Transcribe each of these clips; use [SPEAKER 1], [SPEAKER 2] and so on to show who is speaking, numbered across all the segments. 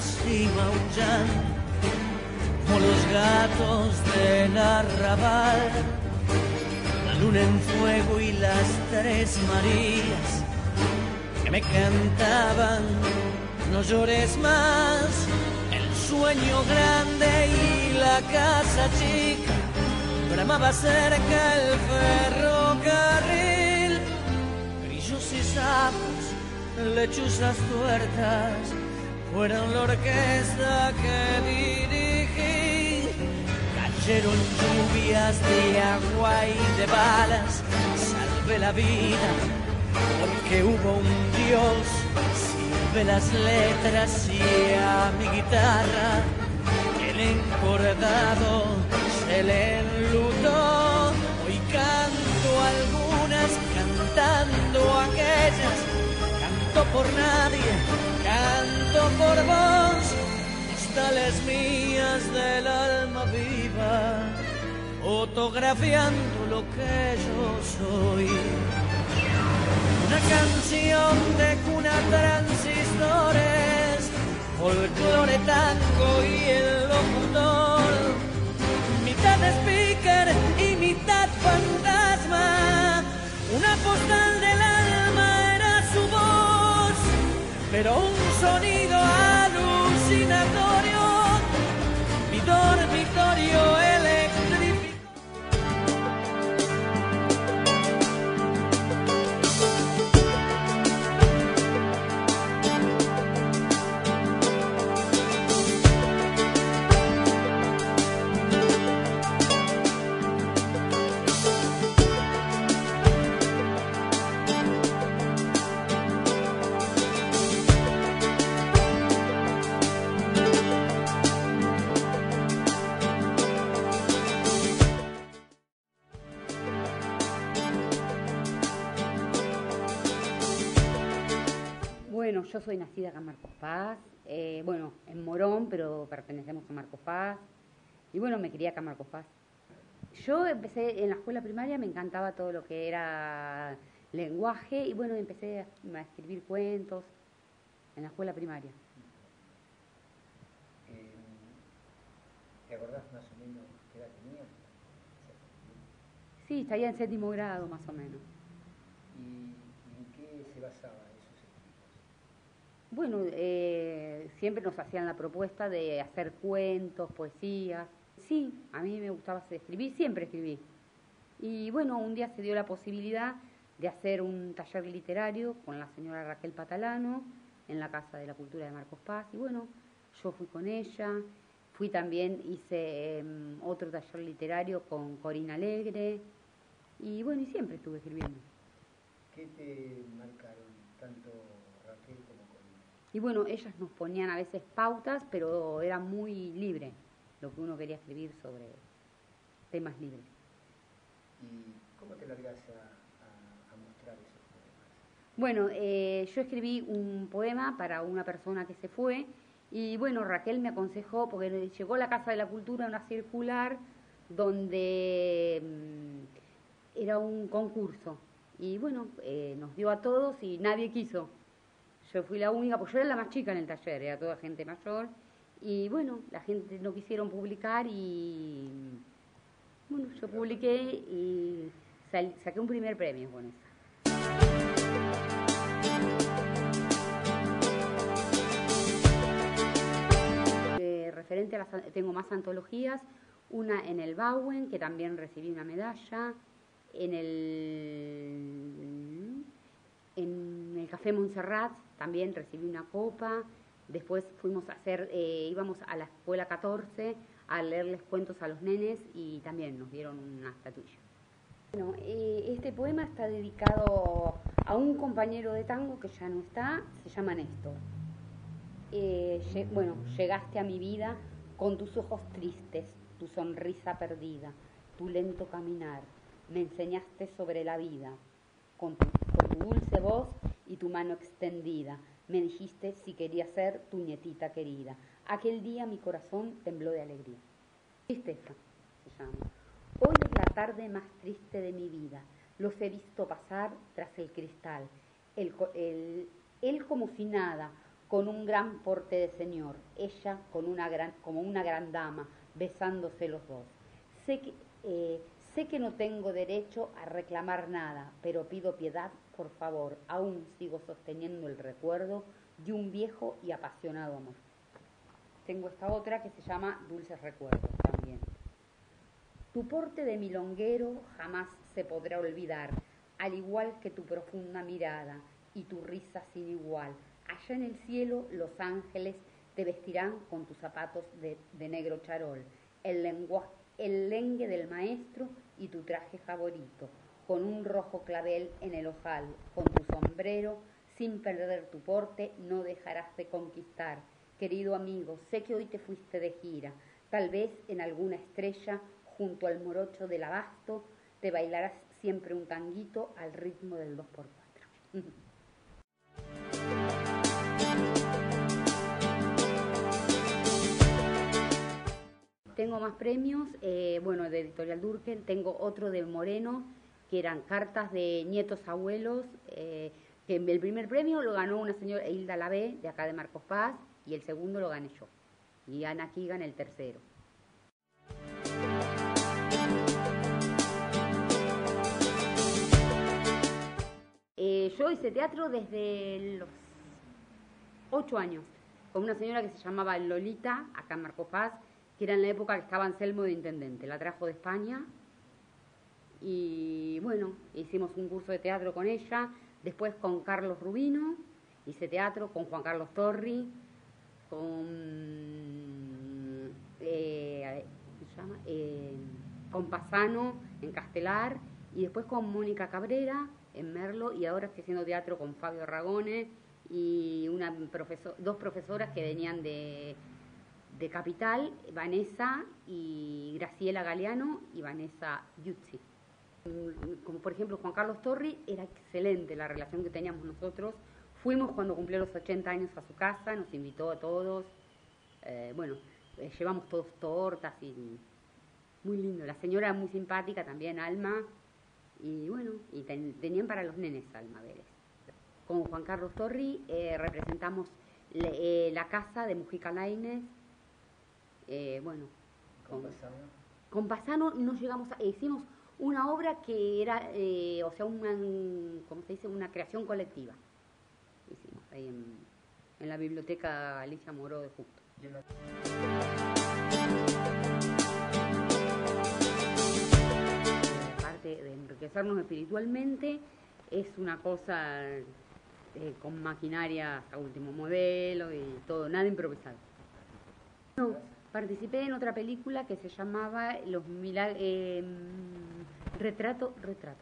[SPEAKER 1] así maullando como los gatos del arrabal. La luna en fuego y las tres Marías que me cantaban: no llores más. El sueño grande y la casa chica, bramaba cerca el ferrocarril. Grillos y sapos, lechuzas tuertas, fueron la orquesta que dirigí. Cayeron lluvias de agua y de balas, salvé la vida porque hubo un Dios. Silbé las letras y a mi guitarra el encordado se le enlutó. Hoy canto algunas, cantando aquellas. Canto por nadie, canto por vos, postales mías del alma viva, fotografiando lo que yo soy. Una canción de cuna, transistores, folclore, tango y el locutor, mitad speaker y mitad fantasma. Una postal del alma era su voz, pero un sonido alucinatorio, mi dormitorio electrificó.
[SPEAKER 2] Bueno, yo soy nacida acá en Marcos Paz, bueno, en Morón, pero pertenecemos a Marcos Paz. Y bueno, me crié acá en Marcos Paz. Yo empecé en la escuela primaria, me encantaba todo lo que era lenguaje y bueno, empecé a escribir cuentos en la escuela primaria.
[SPEAKER 3] ¿Te acordás más o menos qué edad tenías?
[SPEAKER 2] Sí, estaría en 7º grado más o menos.
[SPEAKER 3] ¿Y en qué se basaba esos escritos?
[SPEAKER 2] Bueno, siempre nos hacían la propuesta de hacer cuentos, poesías. Sí, a mí me gustaba escribir, siempre escribí. Y bueno, un día se dio la posibilidad de hacer un taller literario con la señora Raquel Patalano en la Casa de la Cultura de Marcos Paz. Y bueno, yo fui con ella, fui también, hice otro taller literario con Corina Alegre. Y bueno, y siempre estuve escribiendo.
[SPEAKER 3] ¿Qué te marcaron tanto Raquel como Corina?
[SPEAKER 2] Y bueno, ellas nos ponían a veces pautas, pero era muy libre lo que uno quería escribir sobre temas libres.
[SPEAKER 3] ¿Y cómo te largas a mostrar esos poemas?
[SPEAKER 2] Bueno, yo escribí un poema para una persona que se fue y bueno, Raquel me aconsejó, porque llegó a la Casa de la Cultura una circular donde era un concurso y bueno, nos dio a todos y nadie quiso. Yo fui la única, pues yo era la más chica en el taller, era toda gente mayor. Y bueno, la gente no quisieron publicar y bueno, yo publiqué y saqué un primer premio con eso. Referente a tengo más antologías, una en el Bauen, que también recibí una medalla, en el Café Montserrat también recibí una copa. Después fuimos a íbamos a la escuela 14 a leerles cuentos a los nenes y también nos dieron una estatuilla. Bueno, este poema está dedicado a un compañero de tango que ya no está, se llama Néstor. Bueno, llegaste a mi vida con tus ojos tristes, tu sonrisa perdida, tu lento caminar, me enseñaste sobre la vida, con tu dulce voz y tu mano extendida. Me dijiste si quería ser tu nietita querida. Aquel día mi corazón tembló de alegría. Tristeza se llama. Hoy es la tarde más triste de mi vida. Los he visto pasar tras el cristal. Él como si nada, con un gran porte de señor, ella como una gran dama, besándose los dos. Sé que no tengo derecho a reclamar nada, pero pido piedad, por favor. Aún sigo sosteniendo el recuerdo de un viejo y apasionado amor. Tengo esta otra que se llama Dulces Recuerdos también. Tu porte de milonguero jamás se podrá olvidar, al igual que tu profunda mirada y tu risa sin igual. Allá en el cielo los ángeles te vestirán con tus zapatos de negro charol, el lengue del maestro y tu traje favorito, con un rojo clavel en el ojal, con tu sombrero, sin perder tu porte, no dejarás de conquistar. Querido amigo, sé que hoy te fuiste de gira, tal vez en alguna estrella, junto al morocho del abasto, te bailarás siempre un tanguito al ritmo del 2x4. Tengo más premios, bueno, de Editorial Durkheim. Tengo otro de Moreno, que eran cartas de nietos abuelos, que el primer premio lo ganó una señora Hilda Labé, de acá de Marcos Paz, y el segundo lo gané yo. Y Ana Keegan el tercero. Yo hice teatro desde los 8 años, con una señora que se llamaba Lolita, acá en Marcos Paz, que era en la época que estaba Anselmo de intendente. La trajo de España y bueno, hicimos un curso de teatro con ella. Después con Carlos Rubino hice teatro, con Juan Carlos Torri, con Pasano en Castelar, y después con Mónica Cabrera en Merlo, y ahora estoy haciendo teatro con Fabio Ragone y dos profesoras que venían de Capital, Vanessa y Graciela Galeano y Vanessa Yuzzi. Como por ejemplo Juan Carlos Torri, era excelente la relación que teníamos nosotros. Fuimos cuando cumplió los 80 años a su casa, nos invitó a todos, llevamos todos tortas y muy lindo. La señora era muy simpática también, Alma, y bueno, y tenían para los nenes Alma Vélez. Con Juan Carlos Torri representamos la casa de Mujica Lainez. Bueno, con Pasano no llegamos hicimos una obra que era, ¿cómo se dice? Una creación colectiva. Hicimos ahí en la biblioteca Alicia Moró de Justo. Aparte de enriquecernos espiritualmente, es una cosa con maquinaria a último modelo y todo, nada improvisado. No, participé en otra película que se llamaba Retratos,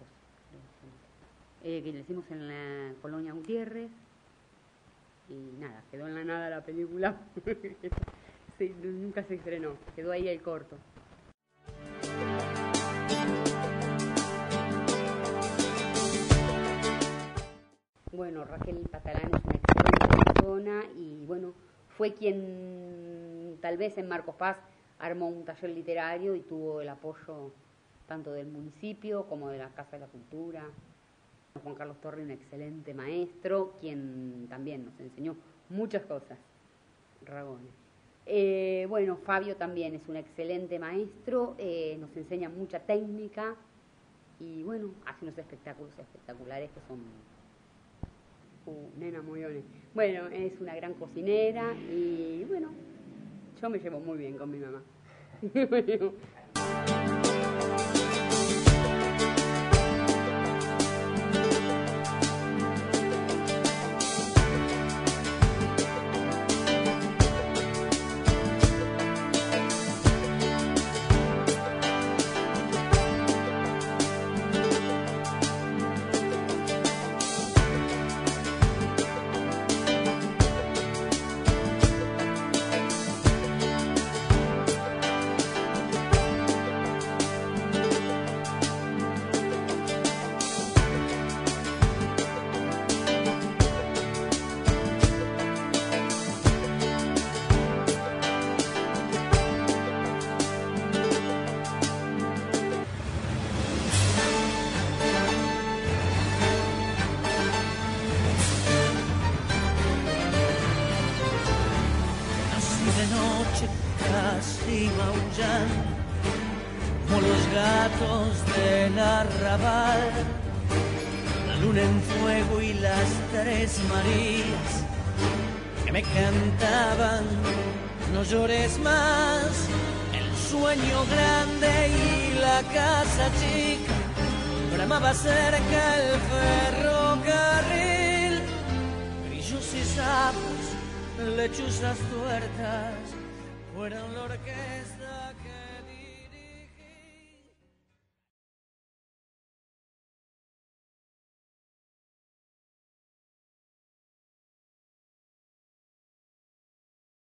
[SPEAKER 2] que le hicimos en la Colonia Gutiérrez, y nada, quedó en la nada la película. Sí, nunca se estrenó, quedó ahí el corto. Bueno, Raquel Patalán es una excelente persona y bueno, fue quien tal vez en Marcos Paz armó un taller literario y tuvo el apoyo tanto del municipio como de la Casa de la Cultura. Juan Carlos Torri, un excelente maestro, quien también nos enseñó muchas cosas. Ragone. Bueno, Fabio también es un excelente maestro, nos enseña mucha técnica y bueno, hace unos espectáculos espectaculares que son nena mollones. Bueno, es una gran cocinera y bueno, yo me llevo muy bien con mi mamá.
[SPEAKER 1] y maullan como los gatos del arrabal. La luna en fuego y las tres Marías que me cantaban, no llores más. El sueño grande y la casa chica, bramaba cerca el ferrocarril. Grillos y sapos, lechuzas tuertas, fueron la orquesta que